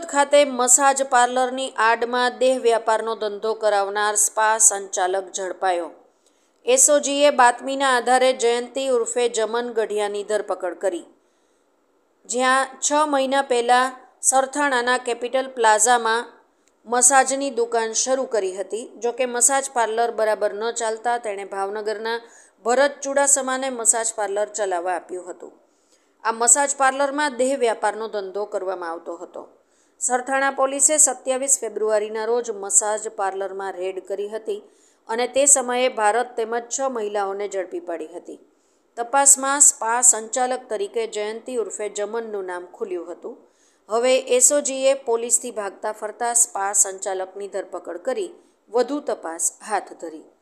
ખાતે મસાજ પાર્લરની આડમાં દેહ વ્યાપારનો ધંધો કરાવનાર સ્પા સંચાલક ઝડપાયો। એસઓજીએ બાતમીના આધારે જયંતિ ઉર્ફે જમન ગઢિયાની ધરપકડ કરી, જ્યાં 6 મહિના પહેલાં સરથાણાના કેપિટલ પ્લાઝામાં મસાજની દુકાન શરૂ કરી હતી। જોકે મસાજ પાર્લર બરાબર ન ચાલતા તેણે ભાવનગરના ભરત ચુડાસમાને મસાજ પાર્લર ચલાવવા આપ્યું હતું। આ મસાજ પાર્લરમાં દેહ વ્યાપારનો ધંધો કરવામાં આવતો હતો। સરથાણા પોલીસે 27 ફેબ્રુઆરીના રોજ મસાજ પાર્લરમાં રેડ કરી હતી અને તે સમયે ભારત તેમજ 6 મહિલાઓને ઝડપી પાડી હતી। તપાસમાં સ્પા સંચાલક તરીકે જયંતિ ઉર્ફે જમનનું નામ ખુલ્યું હતું। હવે એસઓજીએ પોલીસથી ભાગતા ફરતા સ્પા સંચાલકની ધરપકડ કરી વધુ તપાસ હાથ ધરી।